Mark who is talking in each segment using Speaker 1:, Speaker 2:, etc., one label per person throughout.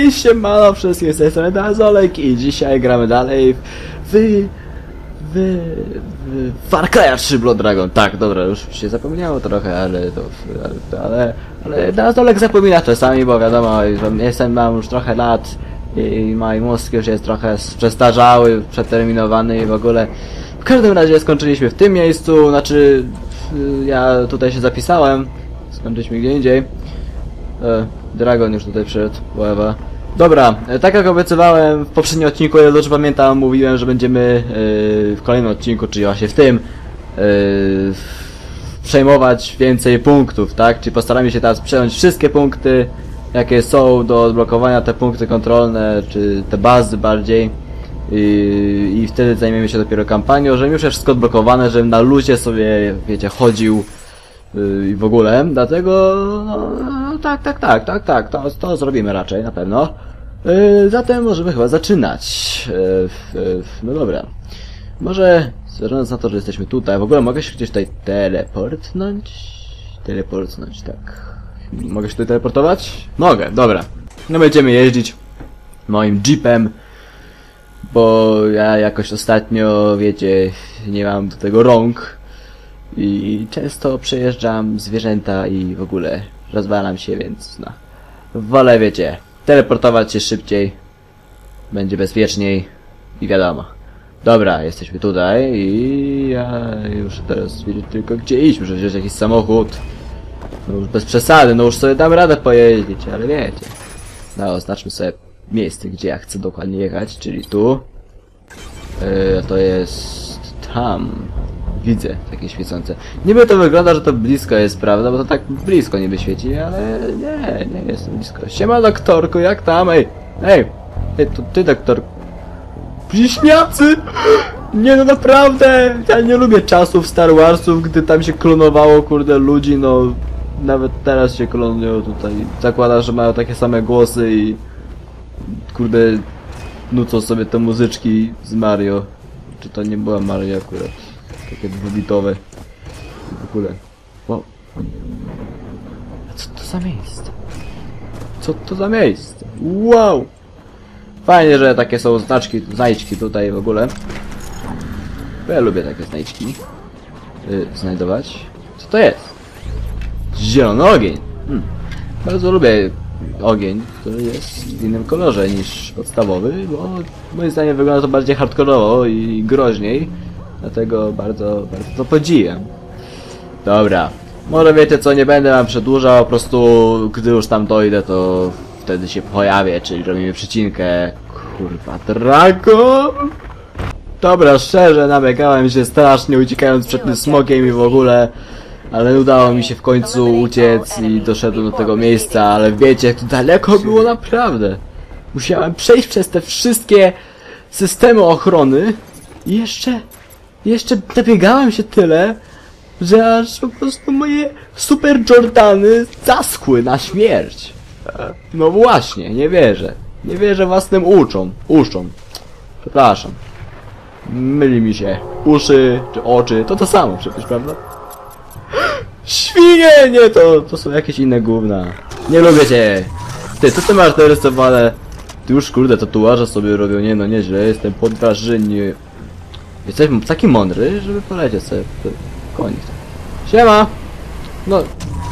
Speaker 1: Hej, siemano wszystkim, z tej strony Dazolek i dzisiaj gramy dalej w Far Cry 3 Blood Dragon. Tak, dobra, już się zapomniało trochę, ale Dazolek zapomina czasami, bo wiadomo, że mam już trochę lat i mój mózg już jest trochę przestarzały, przeterminowany i w ogóle. W każdym razie skończyliśmy w tym miejscu, znaczy ja tutaj się zapisałem, skończyliśmy gdzie indziej. Dragon już tutaj przyszedł, whatever. Dobra, tak jak obiecywałem w poprzednim odcinku, ja dobrze pamiętam, mówiłem, że będziemy w kolejnym odcinku, czyli właśnie w tym, przejmować więcej punktów, tak? Czyli postaramy się teraz przejąć wszystkie punkty, jakie są do odblokowania, te punkty kontrolne, czy te bazy bardziej. I wtedy zajmiemy się dopiero kampanią, żebym już jest wszystko odblokowane, żebym na luzie sobie, wiecie, chodził i w ogóle, dlatego, no tak, to zrobimy raczej, na pewno. Zatem możemy chyba zaczynać. No dobra. Może, zważając na to, że jesteśmy tutaj, w ogóle mogę się gdzieś tutaj teleportnąć? Teleportnąć, tak. Mogę się tutaj teleportować? Mogę, dobra. No będziemy jeździć moim jeepem, bo ja jakoś ostatnio, wiecie, nie mam do tego rąk. I często przejeżdżam zwierzęta i w ogóle rozwalam się, więc no. Wolę, wiecie, teleportować się szybciej. Będzie bezpieczniej i wiadomo. Dobra, jesteśmy tutaj i ja już teraz widzę tylko gdzie iść, muszę wziąć jakiś samochód. No już bez przesady, no już sobie dam radę pojeździć, ale wiecie. No, oznaczmy sobie miejsce, gdzie ja chcę dokładnie jechać, czyli tu. To jest tam. Widzę takie świecące. Niby to wygląda, że to blisko jest, prawda? Bo to tak blisko niby świeci, ale nie jest blisko. Siema doktorku, jak tam? Ej, to ty doktor. Bliźniacy! Nie no naprawdę! Ja nie lubię czasów Star Warsów, gdy tam się klonowało, kurde, ludzi, no. Nawet teraz się klonują tutaj. Zakładam, że mają takie same głosy i kurde, nucą sobie te muzyczki z Mario. Czy to nie była Mario akurat? Takie dwubitowe. W ogóle. Wow. A co to za miejsce? Co to za miejsce? Wow! Fajnie, że takie są znajdźki tutaj w ogóle. Bo ja lubię takie znajdźki. Znajdować. Co to jest? Zielony ogień. Bardzo lubię ogień, który jest w innym kolorze niż podstawowy, bo moim zdaniem wygląda to bardziej hardkorowo i groźniej. Dlatego bardzo to podziwiam. Dobra. Może wiecie co, nie będę wam przedłużał, po prostu gdy już tam dojdę, to wtedy się pojawię, czyli robimy przecinkę. Kurwa, Dragon! Dobra, szczerze, nabiegałem się strasznie, uciekając przed tym smogiem i w ogóle. Ale udało mi się w końcu uciec i doszedłem do tego miejsca, ale wiecie, jak to daleko było naprawdę. Musiałem przejść przez te wszystkie systemy ochrony i jeszcze dobiegałem się tyle, że aż po prostu moje super Jordany zaschły na śmierć. No właśnie, nie wierzę. Nie wierzę własnym uszom. Przepraszam. Myli mi się. Uszy czy oczy, to samo przecież, prawda? Świnie! Nie, to są jakieś inne gówna. Nie lubię cię. Ty, co ty masz narysowane? Ty już kurde tatuaże sobie robią, nie no nieźle, jestem pod wrażeniem. Jesteś taki mądry, żeby polecieć sobie w koniec. Siema! No.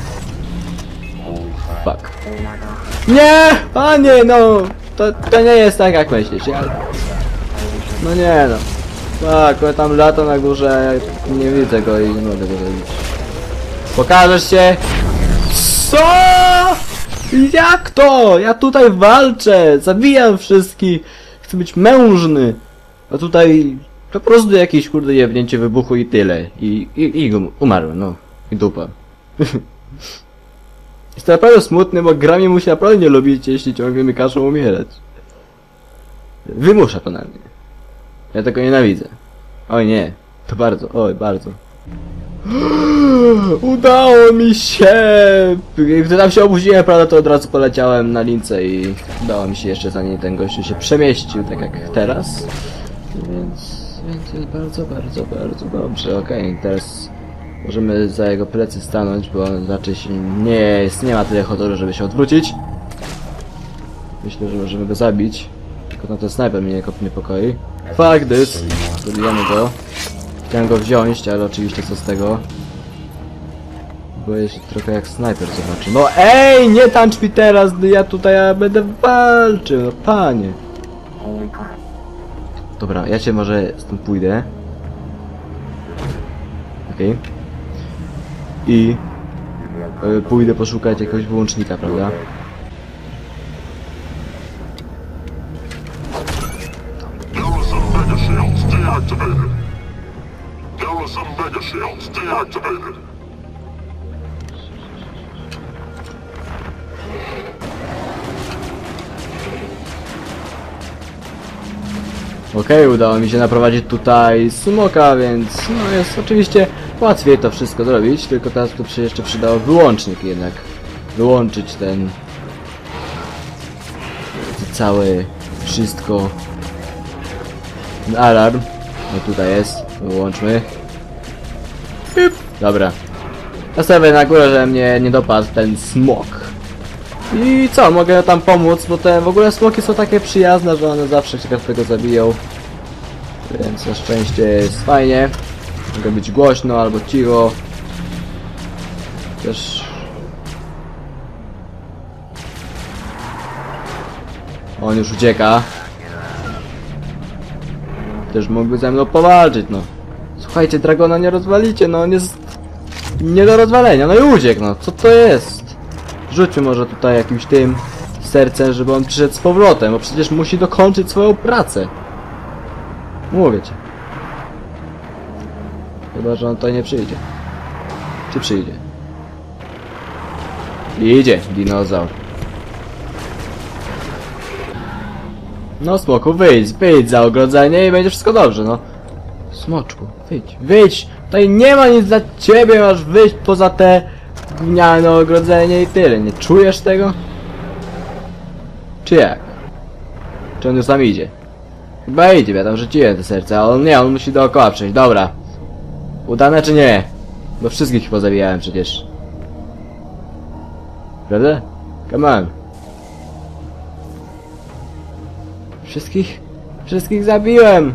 Speaker 1: Fuck. Nie! Panie, no! To nie jest tak jak myślisz, ja... No nie no. Tak, on tam lata na górze, ja nie widzę go i nie mogę go zrobić. Pokażesz się? Co? Jak to? Ja tutaj walczę, zabijam wszystkich, chcę być mężny. A tutaj po prostu jakieś kurde jebnięcie wybuchu i tyle. I umarłem, no. I dupa. Jestem naprawdę smutny, bo gra mnie musi naprawdę nie lubić, jeśli ciągle mi każą umierać. Wymusza to na mnie. Ja tego nienawidzę. Oj nie, to bardzo, oj bardzo. Udało mi się! Gdy tam się obudziłem, prawda, to od razu poleciałem na lince i udało mi się jeszcze zanim ten gościu się przemieścił, tak jak teraz. Więc jest bardzo dobrze. Okej, teraz możemy za jego plecy stanąć, bo on raczej się nie ma tyle honoru, żeby się odwrócić. Myślę, że możemy go zabić. Tylko no ten snajper mnie niepokoi. Fuck this! Zabijamy go. Chciałem go wziąć, ale oczywiście co z tego. Boję się trochę jak snajper zobaczy. No ej, nie tańcz mi teraz, gdy ja tutaj będę walczył, no panie. Dobra, ja cię może stąd pójdę. Okej. I pójdę poszukać jakiegoś wyłącznika, prawda?
Speaker 2: Garrison mega shields deactivated. Garrison mega shields deactivated.
Speaker 1: Okej, udało mi się naprowadzić tutaj smoka, więc no jest oczywiście łatwiej to wszystko zrobić, tylko teraz tu się jeszcze przydał wyłącznik jednak. Wyłączyć ten całe wszystko. Ten alarm. No tutaj jest. Wyłączmy. Pip. Dobra. Nastawię na górę, że mnie nie dopadł ten smok. I co, mogę tam pomóc, bo te w ogóle smoki są takie przyjazne, że one zawsze się każdego zabiją. Więc na szczęście jest fajnie. Mogę być głośno albo cicho. Też... On już ucieka. Też mógłby ze mną powalczyć, no. Słuchajcie, dragona nie rozwalicie, no on jest... nie do rozwalenia, no i uciekł, no. Co to jest? Rzućmy może tutaj jakimś tym sercem, żeby on przyszedł z powrotem, bo przecież musi dokończyć swoją pracę. Mówię ci. Chyba, że on tutaj nie przyjdzie. Czy przyjdzie? Idzie, dinozaur. No smoku, wyjdź za ogrodzenie i będzie wszystko dobrze, no. Smoczku, wyjdź! Tutaj nie ma nic dla ciebie, masz wyjść poza te gówniane ogrodzenie i tyle. Nie czujesz tego? Czy jak? Czy on już tam idzie? Chyba idzie, ja tam rzuciłem te serce, ale on nie, on musi dookoła przejść, dobra. Udane czy nie? Bo wszystkich pozabijałem przecież. Prawda? Come on. Wszystkich zabiłem!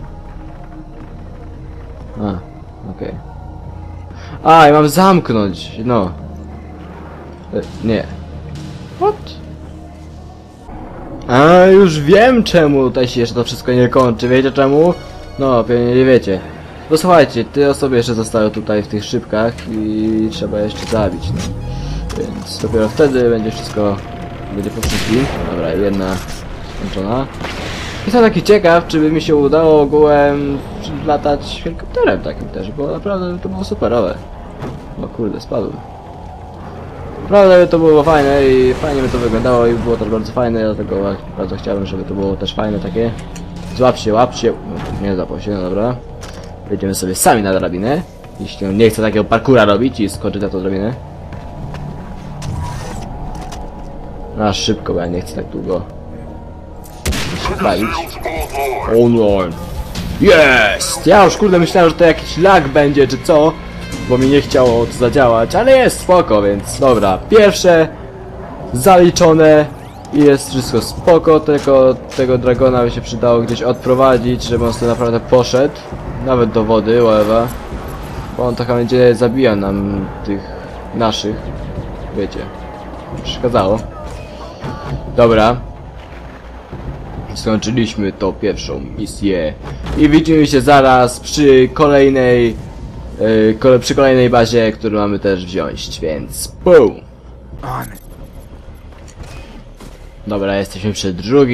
Speaker 1: A, okej. A, i mam zamknąć, no. Nie. What? A, już wiem czemu tutaj się jeszcze to wszystko nie kończy, wiecie czemu? No, pewnie nie wiecie. No słuchajcie, te osoby jeszcze zostały tutaj w tych szybkach i trzeba jeszcze zabić, no. Więc dopiero wtedy będzie wszystko, będzie po wszystkim. Dobra, jedna skończona. Jestem taki ciekaw, czy by mi się udało ogółem latać helikopterem takim też, bo naprawdę to było superowe. O kurde, spadłem. Naprawdę to było fajne i fajnie by to wyglądało i było też bardzo fajne, dlatego bardzo chciałbym, żeby to było też fajne takie. Złap się, łap się. Nie złapał się, no dobra. Wejdziemy sobie sami na drabinę, jeśli on nie chce takiego parkoura robić i skoczyć na tą drabinę. Na szybko, bo ja nie chcę tak długo bawić. Online. Jest! Ja już kurde myślałem, że to jakiś lag będzie czy co, bo mi nie chciało to zadziałać, ale jest spoko, więc dobra. Pierwsze zaliczone i jest wszystko spoko, tylko tego dragona by się przydało gdzieś odprowadzić, żeby on sobie naprawdę poszedł. Nawet do wody, whatever. Bo on taka będzie zabijał nam tych naszych. Wiecie. Przeszkadzało. Dobra. Skończyliśmy tą pierwszą misję. I widzimy się zaraz przy kolejnej przy kolejnej bazie, którą mamy też wziąć, więc boom! Dobra, jesteśmy przy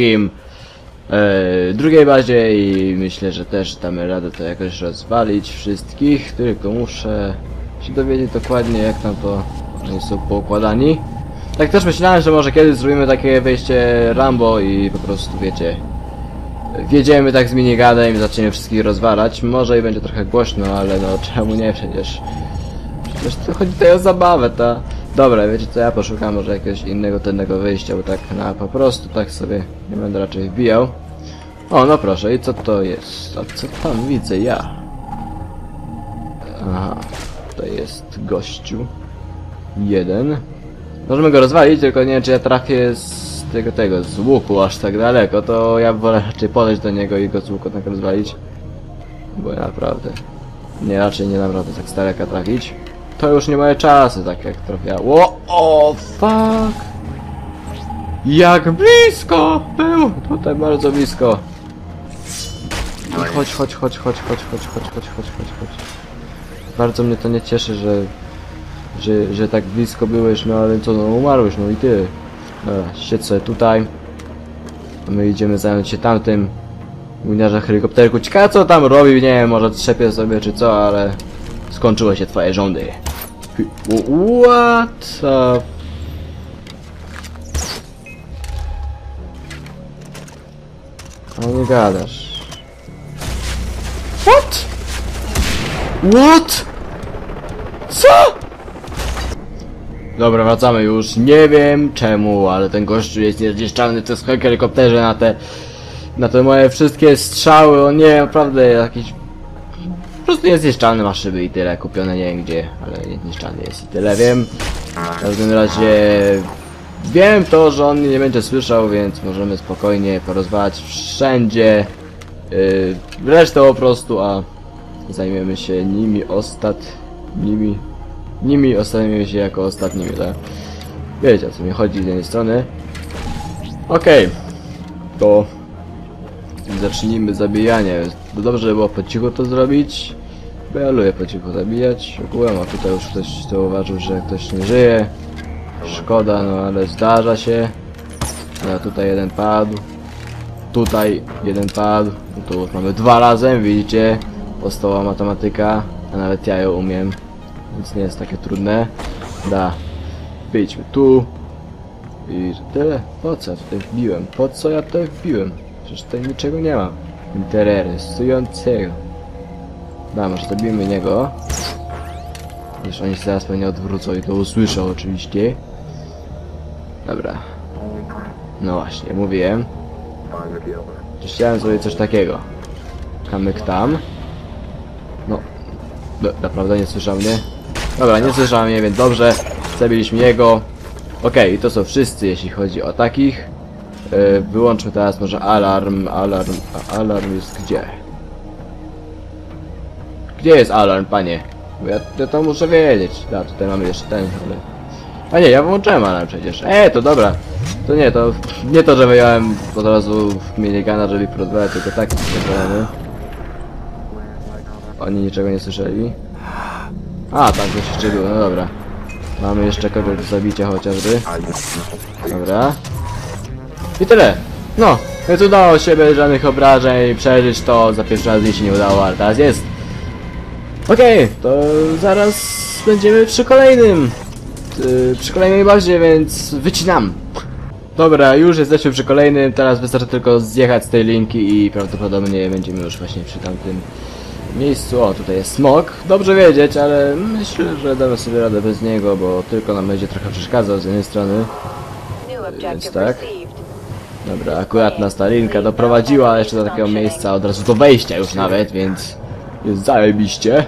Speaker 1: drugiej bazie i myślę, że też damy radę to jakoś rozwalić wszystkich, tylko muszę się dowiedzieć dokładnie, jak tam to oni są poukładani. Tak też myślałem, że może kiedyś zrobimy takie wejście Rambo i po prostu wiecie, wjedziemy tak z miniganem i zaczniemy wszystkich rozwalać. Może i będzie trochę głośno, ale no czemu nie przecież. Przecież to chodzi tutaj o zabawę, ta. Dobra, wiecie co, ja poszukam może jakiegoś innego tennego wyjścia, bo tak na po prostu tak sobie nie będę raczej wbijał. O, no proszę, i co to jest? A co tam widzę ja? Aha, tutaj jest gościu. Jeden. Możemy go rozwalić, tylko nie wiem, czy ja trafię z tego z łuku aż tak daleko, to ja wolę raczej podejść do niego i go z łuku tak rozwalić. Bo ja naprawdę... Nie, raczej nie dam rady tak z daleka trafić. To już nie moje czasy, tak jak trafiało. O, fuck! Jak blisko było! Tutaj bardzo blisko. I chodź. Bardzo mnie to nie cieszy, że tak blisko byłeś, no ale co, no umarłeś, no i ty. Dobra, siedź sobie tutaj. A my idziemy zająć się tamtym gówniarza helikopterku. Ciekawe co tam robi, nie wiem, może trzepie sobie czy co, ale skończyły się twoje rządy. What the... No nie gadasz. What? What? Co? Dobra, wracamy już. Nie wiem czemu, ale ten gościu jest niezniszczalny w tym helikopterze na te moje wszystkie strzały. On nie, naprawdę jakiś... Po prostu niezniszczalny, ma szyby i tyle. Kupione nie wiem gdzie, ale niezniszczalny jest i tyle wiem. W każdym razie... Wiem to, że on mnie nie będzie słyszał, więc możemy spokojnie porozmawiać wszędzie. Resztę po prostu, a zajmiemy się nimi ostatnimi się jako ostatnimi, tak? Wiecie o co mi chodzi z jednej strony. Okej. To zacznijmy zabijanie. Dobrze by było po cichu to zrobić. Bo ja lubię po cichu zabijać. Ogółem, a tutaj już ktoś zauważył, że ktoś nie żyje. Szkoda, no ale zdarza się. No, tutaj jeden padł. Tutaj jeden padł. No, tu już mamy 2 razem, widzicie? Powstała matematyka, a nawet ja ją umiem. Więc nie jest takie trudne. Da. Wyjdźmy tu. I tyle. Po co ja tutaj wbiłem? Po co ja tutaj wbiłem? Przecież tutaj niczego nie ma interesującego. Da, może zabijmy niego. Już oni się zaraz pewnie odwrócą i to usłyszą oczywiście. Dobra. No właśnie, mówiłem. Chciałem sobie coś takiego. Kamyk tam. No. Naprawdę nie słyszał mnie? Dobra, nie słyszał mnie, więc dobrze. Zabiliśmy jego. Okej, to są wszyscy, jeśli chodzi o takich. Wyłączmy teraz może alarm. Alarm jest gdzie? Gdzie jest alarm, panie? Bo ja to muszę wiedzieć. Da, tutaj mamy jeszcze ten, ale... A nie, ja wyłączyłem alarm przecież. To dobra. To nie to, że wyjąłem od razu minigana, żeby porozmawiać, tylko taki problemy. Oni niczego nie słyszeli. A, tam coś jeszcze było, no dobra. Mamy jeszcze kogoś do zabicia chociażby. Dobra. I tyle. No, więc udało się bez żadnych obrażeń przeżyć to. Za pierwszy raz mi się nie udało, ale teraz jest. Okej, to zaraz będziemy przy kolejnej bazie, więc wycinam. Dobra, już jesteśmy przy kolejnym, teraz wystarczy tylko zjechać z tej linki i prawdopodobnie będziemy już właśnie przy tamtym miejscu. O, tutaj jest smok, dobrze wiedzieć, ale myślę, że damy sobie radę bez niego, bo tylko nam będzie trochę przeszkadzał z jednej strony. Więc tak. Dobra, akurat nas ta linka doprowadziła jeszcze do takiego miejsca, od razu do wejścia już nawet, więc jest zajebiście.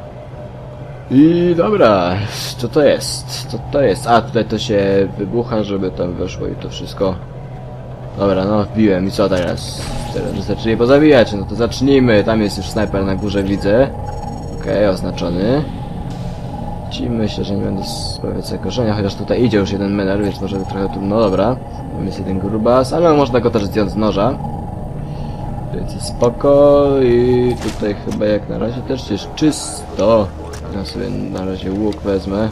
Speaker 1: I dobra, co to jest? Co to jest? A, tutaj to się wybucha, żeby tam weszło i to wszystko. Dobra, no wbiłem i co teraz? Teraz wystarczy je pozabijać, no to zacznijmy. Tam jest już snajper na górze, widzę. Okej, oznaczony. Ci myślę, że nie będą sprawiać zagrożenia, chociaż tutaj idzie już jeden menel, więc może trochę tu... No dobra, tam jest jeden grubas, ale można go też zdjąć z noża. Więc jest spoko i tutaj chyba jak na razie też jest czysto. Ja sobie na razie łuk wezmę.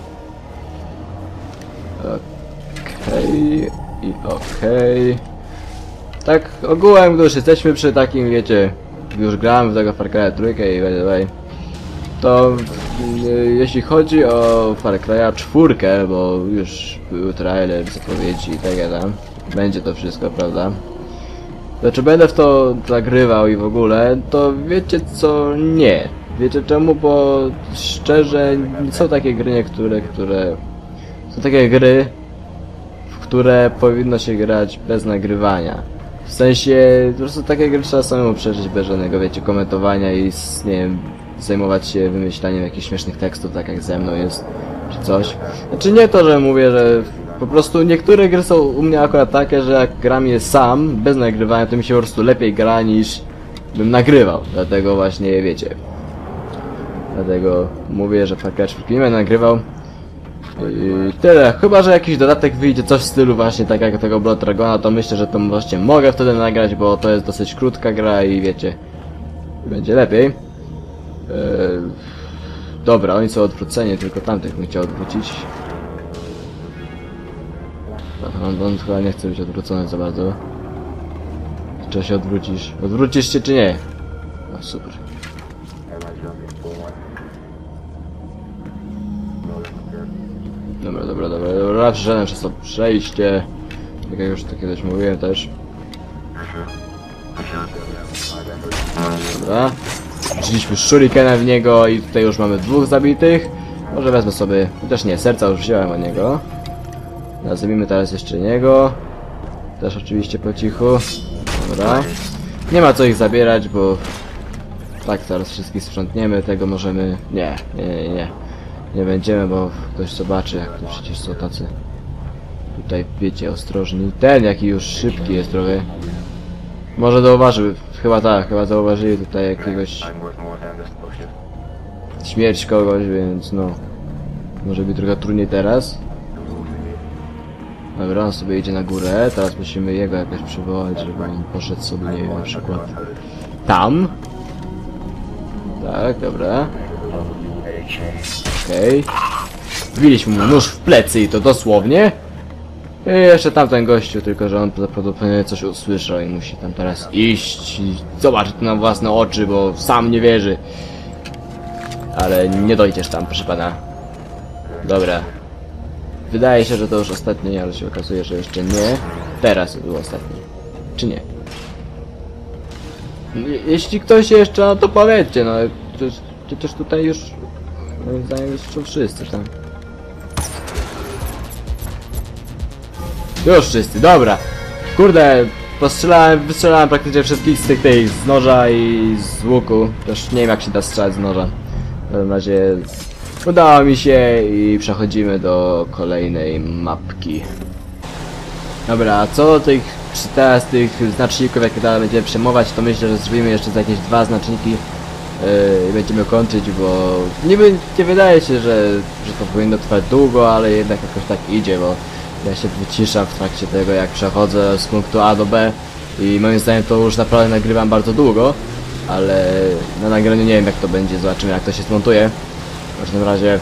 Speaker 1: Okej. I okej. Tak ogółem, gdy już jesteśmy przy takim, wiecie, już grałem w tego Far Cry'a 3 i by the way, to jeśli chodzi o Far Cry'a 4, bo już był trailer, zapowiedzi i tak dalej, będzie to wszystko, prawda? Znaczy będę w to zagrywał i w ogóle, to wiecie co, nie. Wiecie czemu? Bo szczerze są takie gry niektóre, są takie gry, w które powinno się grać bez nagrywania. W sensie, po prostu takie gry trzeba samemu przeżyć bez żadnego, wiecie, komentowania i nie wiem, zajmować się wymyślaniem jakichś śmiesznych tekstów, tak jak ze mną jest, czy coś. Znaczy nie to, że mówię, że Po prostu niektóre gry są u mnie akurat takie, że jak gram je sam, bez nagrywania, to mi się po prostu lepiej gra niż bym nagrywał. Dlatego właśnie, wiecie. Dlatego mówię, że Far Cry 4 nie będę nagrywał. I tyle. Chyba że jakiś dodatek wyjdzie, coś w stylu właśnie tak jak tego Blood Dragona, to myślę, że to właśnie mogę wtedy nagrać, bo to jest dosyć krótka gra i wiecie, będzie lepiej. Dobra, oni są odwróceni, tylko tamtych bym chciał odwrócić. On chyba nie chce być odwrócony za bardzo. Czy się odwrócisz? Odwrócisz się czy nie? No super. Dobra, przyszedłem przez to przejście. Tak jak już to kiedyś mówiłem też. Dobra. Rzuciliśmy shurikena w niego i tutaj już mamy 2 zabitych. Może wezmę sobie, chociaż nie, serca już wziąłem od niego. Zabijmy teraz jeszcze niego. Też oczywiście po cichu. Dobra. Nie ma co ich zabierać, bo tak zaraz wszystkich sprzątniemy, tego możemy... Nie będziemy, bo ktoś zobaczy, jak to przecież są tacy... Tutaj, wiecie, ostrożni. Ten, jaki już szybki jest trochę. Może zauważył, chyba tak, chyba zauważyli tutaj jakiegoś... Śmierć kogoś, więc no... Może być trochę trudniej teraz. Dobra, on sobie idzie na górę, teraz musimy jego jakoś przywołać, żeby on poszedł sobie, nie wiem, na przykład... Tam. Tak, dobra. Okej. Wbiliśmy mu nóż w plecy i to dosłownie. I jeszcze tamten gościu, tylko że on prawdopodobnie coś usłyszał i musi tam teraz iść i zobaczyć to na własne oczy, bo sam nie wierzy. Ale nie dojdziesz tam, proszę pana. Dobra. Wydaje się, że to już ostatni, ale się okazuje, że jeszcze nie. Teraz był ostatni. Czy nie? Jeśli ktoś jeszcze, no to powiedzcie, no. Przecież tutaj już... Moim zdaniem już są wszyscy tam. Już wszyscy, dobra. Kurde, wystrzelałem praktycznie wszystkich z tych z noża i z łuku. Też nie wiem jak się da strzelać z noża. W każdym razie udało mi się i przechodzimy do kolejnej mapki. Dobra, a co do tych teraz tych znaczników, jakie dalej będziemy przejmować, to myślę, że zrobimy jeszcze za jakieś 2 znaczniki i będziemy kończyć, bo niby nie wydaje się, że to powinno trwać długo, ale jednak jakoś tak idzie, bo ja się wyciszam w trakcie tego, jak przechodzę z punktu A do B i moim zdaniem to już naprawdę nagrywam bardzo długo, ale na nagraniu nie wiem jak to będzie, zobaczymy jak to się zmontuje. W każdym razie...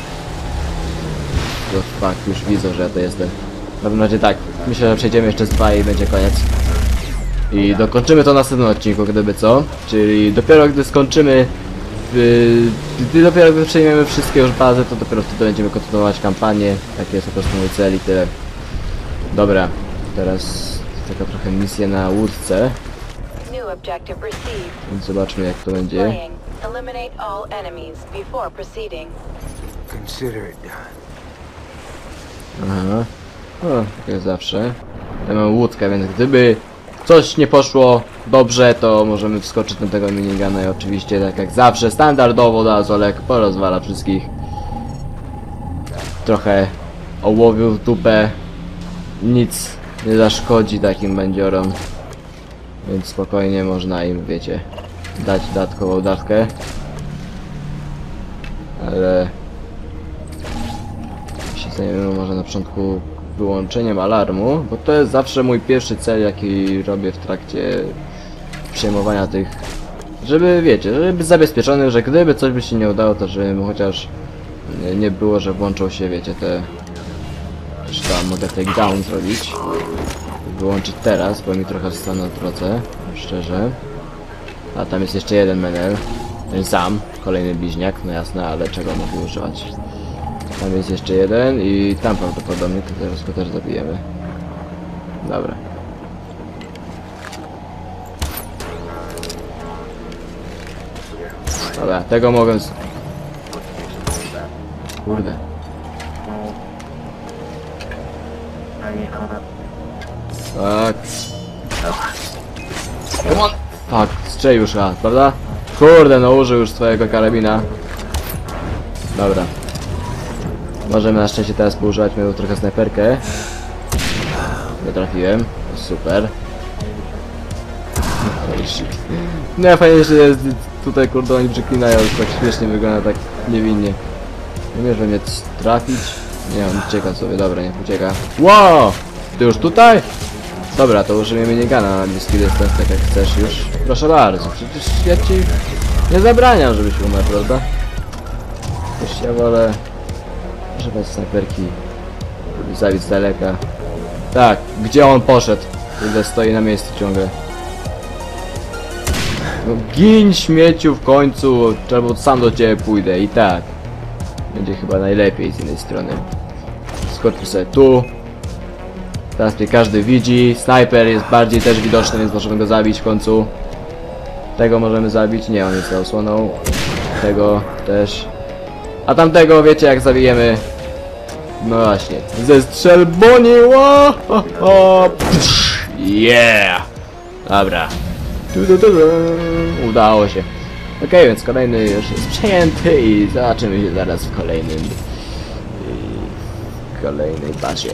Speaker 1: Fuck, już widzę, że ja to jestem. W każdym razie tak, myślę, że przejdziemy jeszcze z 2 i będzie koniec. I dokończymy to w następnym odcinku, gdyby co. Czyli dopiero gdy skończymy... dopiero gdy przejmiemy wszystkie już bazy, to dopiero wtedy będziemy kontynuować kampanię. Taki jest po prostu mój cel i tyle. Dobra, teraz taka trochę misja na łódce. Więc zobaczmy jak to będzie. Aha. O, tak jak zawsze. Ja mam łódkę, więc gdyby coś nie poszło dobrze, to możemy wskoczyć na tego minigana i oczywiście tak jak zawsze standardowo Dazolek porozwala wszystkich. Trochę ołowiu w dupę. Nic nie zaszkodzi takim bandziorom. Więc spokojnie można im, wiecie, dać dodatkową dawkę. Ale... się zajmiemy może na początku wyłączeniem alarmu, bo to jest zawsze mój pierwszy cel, jaki robię w trakcie przejmowania tych, żeby wiecie, żeby być zabezpieczony, że gdyby coś by się nie udało, to żeby chociaż nie było, że włączą się, wiecie, te... Też tam mogę takedown zrobić. Wyłączyć teraz, bo mi trochę stanę na drodze, szczerze. A tam jest jeszcze jeden menel, ten sam, kolejny bliźniak, no jasne, ale czego mogę używać. Tam jest jeszcze jeden i tam prawdopodobnie, to teraz go też zabijemy. Dobra. Dobra, tego mogę... Kurde. Tak. Come on! Fuck, strzelił już raz, prawda? Kurde, no użył już swojego karabina. Dobra. Możemy na szczęście teraz poużywać moją trochę snajperkę. Nie trafiłem. Super. Holy shit. No fajnie, że jest tutaj kurde oni przeklinają, już tak śmiesznie wygląda, tak niewinnie. Nie wiesz, we mnie trafić? Nie, on ucieka sobie, dobra, niech ucieka. Wow! Ty już tutaj? Dobra, to użyjemy minigana na bliski dystans, tak jak chcesz już. Proszę bardzo, przecież ja ci nie zabraniam, żebyś umarł, prawda? Przecież ja wolę używać snajperki, żeby zabić z daleka. Tak, gdzie on poszedł? Kurde, stoi na miejscu ciągle. No gin śmieciu w końcu, albo sam do ciebie pójdę i tak. Będzie chyba najlepiej z innej strony. Skoczmy sobie tu. Teraz mnie każdy widzi. Snajper jest bardziej też widoczny, więc możemy go zabić w końcu. Tego możemy zabić. Nie, on jest za osłoną. Tego też. A tamtego wiecie jak zabijemy. No właśnie. Ze strzelboni. Yeah! Dobra. Udało się. Okej, więc kolejny już jest przejęty i zobaczymy się zaraz w kolejnej bazie.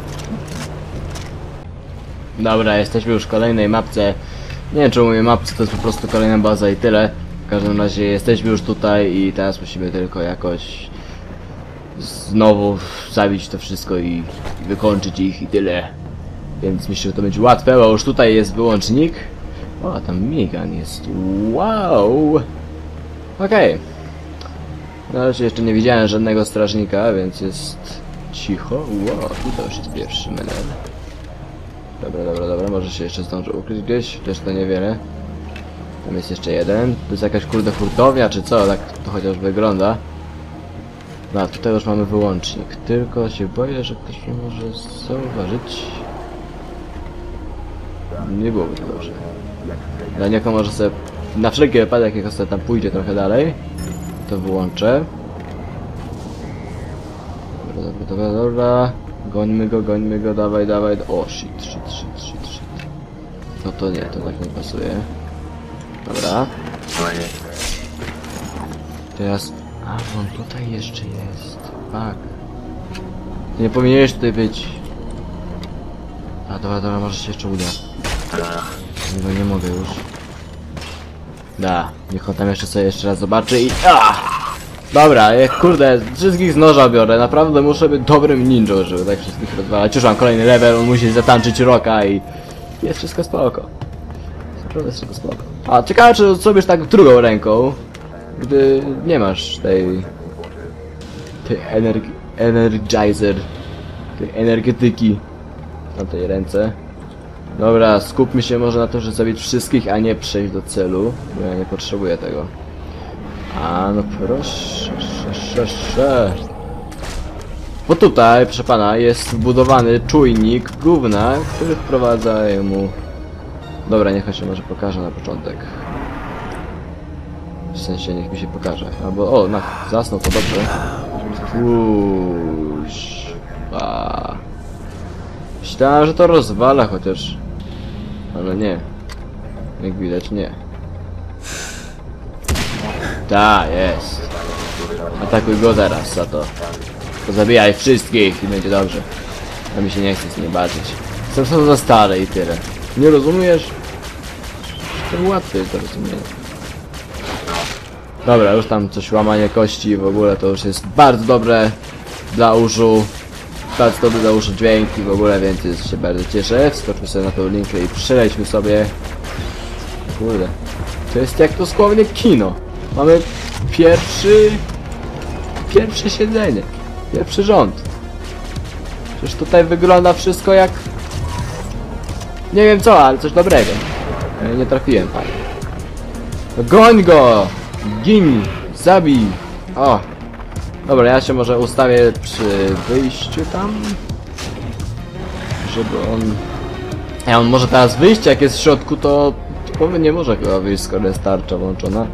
Speaker 1: Dobra, jesteśmy już w kolejnej mapce. Nie wiem czemu mówię mapce, to jest po prostu kolejna baza i tyle. W każdym razie jesteśmy już tutaj i teraz musimy tylko jakoś znowu zabić to wszystko i wykończyć ich i tyle. Więc myślę, że to będzie łatwe, bo już tutaj jest wyłącznik. O, tam minigun jest. Wow! Okej. Na razie jeszcze nie widziałem żadnego strażnika, więc jest cicho. Wow, tutaj już jest pierwszy menel. Dobra, może się jeszcze zdążę ukryć gdzieś, też to niewiele. Tam jest jeszcze jeden. To jest jakaś kurde hurtownia, czy co? Tak to chociaż wygląda. No, tutaj już mamy wyłącznik. Tylko się boję, że ktoś mnie może zauważyć. Nie byłoby to dobrze. Dla niego może sobie, na wszelki wypadek, jak sobie tam pójdzie trochę dalej, to wyłączę. Dobra. Gońmy go, dawaj. O, shit. No to nie, to tak nie pasuje. Dobra. Teraz... A, on tutaj jeszcze jest. Tak. Ty nie powinieneś tutaj być. A, dobra, może się jeszcze uda. No nie mogę już. Da, niech on tam jeszcze raz zobaczy i... Dobra, kurde, wszystkich z noża biorę, naprawdę muszę być dobrym ninją, żeby tak wszystkich rozwalać. Już mam kolejny level, on musi zatańczyć rocka i... Jest wszystko spoko. Naprawdę jest wszystko spoko. A, ciekawe czy zrobisz tak drugą ręką, gdy nie masz tej energizer, tej energetyki na tej ręce. Dobra, skupmy się może na to, że zabić wszystkich, a nie przejść do celu, bo ja nie potrzebuję tego. A no proszę. Bo tutaj, proszę pana, jest wbudowany czujnik gówna, który wprowadza mu... Dobra, niech się może pokaże na początek. W sensie, niech mi się pokaże. Albo, o, zasnął, to dobrze. Myślałem, że to rozwala chociaż. Ale nie. Jak widać, nie. Ta, jest. Atakuj go zaraz za to. Pozabijaj wszystkich i będzie dobrze. A mi się nie chce z nim baczyć. Są to za stare i tyle. Nie rozumiesz? To łatwe jest do rozumienia. Dobra, już tam coś łamanie kości i w ogóle to już jest bardzo dobre dla uszu. Bardzo dobry dla uszu dźwięk i w ogóle, więc się bardzo cieszę. Wskoczmy sobie na tą linkę i przelećmy sobie. Kurde. To jest jak dosłownie kino. Mamy pierwsze siedzenie. Pierwszy rząd. Przecież tutaj wygląda wszystko jak... Nie wiem co, ale coś dobrego. Nie trafiłem, fajnie. No goń go! Gin! Zabij! O! Dobra, ja się może ustawię przy wyjściu tam. Żeby on... on może teraz wyjść, jak jest w środku, to nie może chyba wyjść, skoro jest tarcza włączona.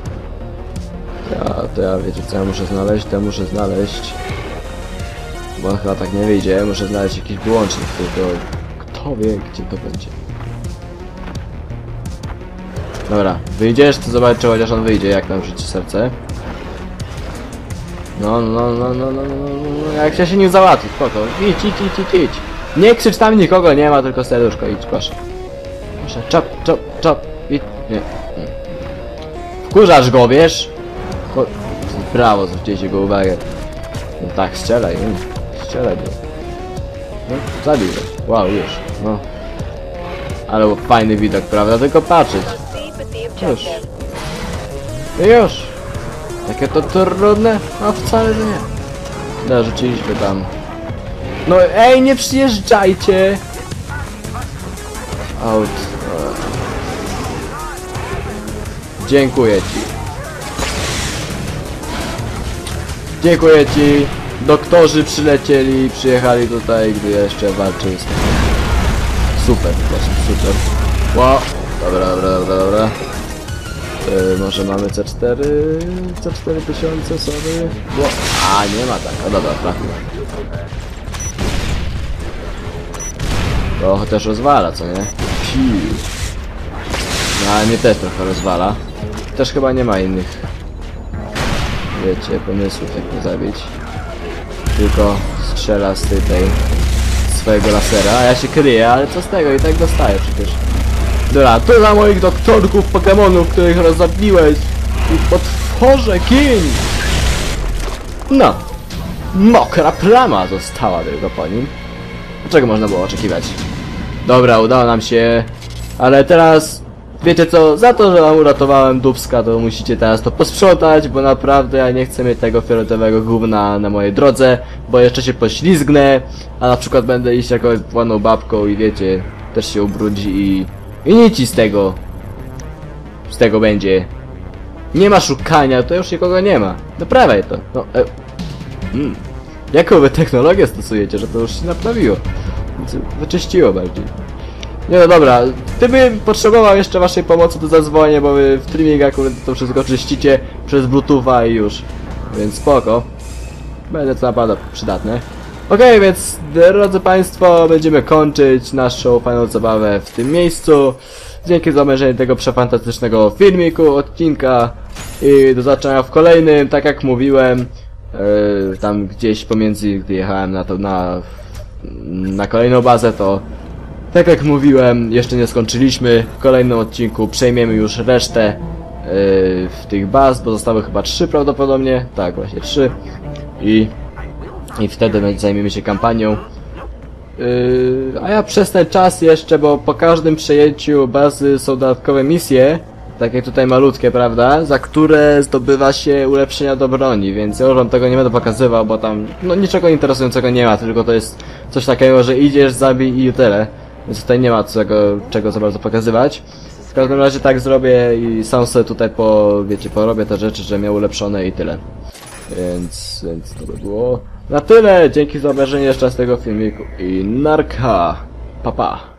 Speaker 1: To ja wiecie co ja muszę znaleźć? To ja muszę znaleźć... Bo on chyba tak nie wyjdzie, muszę znaleźć jakiś wyłącznik, tylko... Kto wie, gdzie to będzie. Dobra, wyjdziesz, to zobaczę, chociaż on wyjdzie, jak tam rzuci serce. No, jak się nie załatwi, spoko. Idź. Nie krzycz, tam nikogo nie ma, tylko serduszko, idź, proszę. Proszę, czop, idź, nie. Wkurzasz go, wiesz? Brawo, zwróćcie go uwagę. No tak, strzelaj go. No, zabij go. Wow, już, no. Ale fajny widok, prawda? Tylko patrzeć. Już. Takie to trudne? No wcale że nie. No, rzuciliśmy tam. No ej, nie przyjeżdżajcie! Out. Dziękuję ci. Dziękuję ci. Doktorzy przyjechali tutaj, gdy jeszcze walczył z... Super, po prostu, super. Wow. Dobra. Może mamy C4 tysiące, sorry. Wow. A, nie ma tak, no dobra, trafiłem. To chociaż rozwala, co nie? No, ale mnie też trochę rozwala. Też chyba nie ma innych, wiecie, pomysłów jak mnie zabić. Tylko strzela z tej swojego lasera, a ja się kryję, ale co z tego, i tak dostaję przecież. Dobra, to dla moich doktorków Pokemonów, których rozzabiłeś i potworze kiń! No, mokra plama została tylko po nim. Czego można było oczekiwać? Dobra, udało nam się, ale teraz, wiecie co, za to, że wam uratowałem dupska, to musicie teraz to posprzątać, bo naprawdę ja nie chcę mieć tego fioletowego gówna na mojej drodze, bo jeszcze się poślizgnę, a na przykład będę iść jakąś ładną babką i wiecie, też się ubrudzi i nic ci z tego będzie. Nie ma szukania, to już nikogo nie ma. Naprawiaj to. No, Jaką wy technologię stosujecie, że to już się naprawiło? Wyczyściło bardziej. Nie no dobra, gdybym potrzebował jeszcze waszej pomocy, to zadzwonię, bo wy w streamingu akurat to wszystko czyścicie przez Bluetootha i już. Więc spoko. Będzie to naprawdę przydatne. Okej, więc drodzy państwo, będziemy kończyć naszą fajną zabawę w tym miejscu. Dzięki za obejrzenie tego przefantastycznego filmiku, odcinka i do zobaczenia w kolejnym, tak jak mówiłem, tam gdzieś pomiędzy, gdy jechałem na kolejną bazę, to tak jak mówiłem, jeszcze nie skończyliśmy. W kolejnym odcinku przejmiemy już resztę w tych baz, bo zostały chyba 3 prawdopodobnie, tak właśnie 3 i wtedy zajmiemy się kampanią. A ja przez ten czas jeszcze, bo po każdym przejęciu bazy są dodatkowe misje, takie tutaj malutkie, prawda, za które zdobywa się ulepszenia do broni, więc ja już wam tego nie będę pokazywał, bo tam no niczego interesującego nie ma, tylko to jest coś takiego, że idziesz, zabij i tyle. Więc tutaj nie ma czego za bardzo pokazywać. W każdym razie tak zrobię i sam sobie tutaj porobię te rzeczy, że miał ulepszone i tyle. Więc to by było na tyle. Dzięki za obejrzenie jeszcze raz tego filmiku i narka. Pa pa.